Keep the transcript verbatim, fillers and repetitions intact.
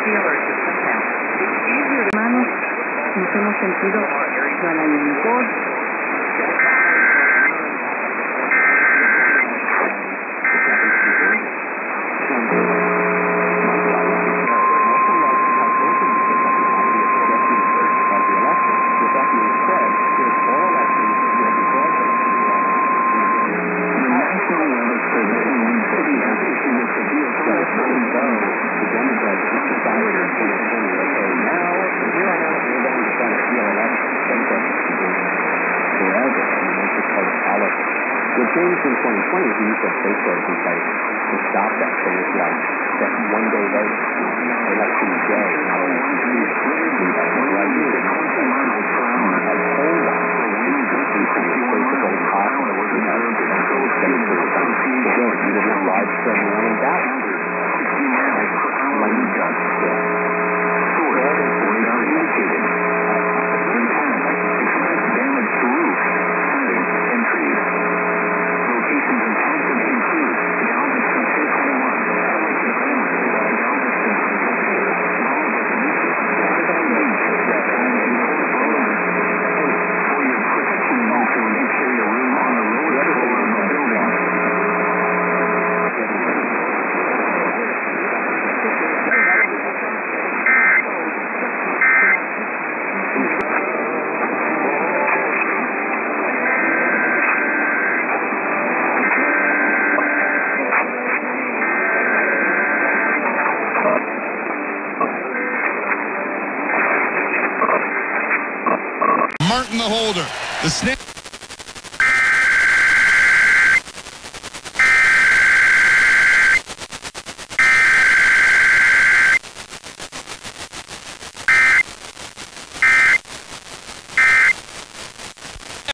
E A S Alerts system now. It's easier to... Hermanos, nos hemos sentido para el mejor. The change in twenty twenty is the use of fake votes in place to stop that. So it's like that one day voting, election day, not election season. Right here, a whole lot of the vote possible. Again, you didn't have widespread mail-in ballots. Like you just did. Martin the holder. The snap.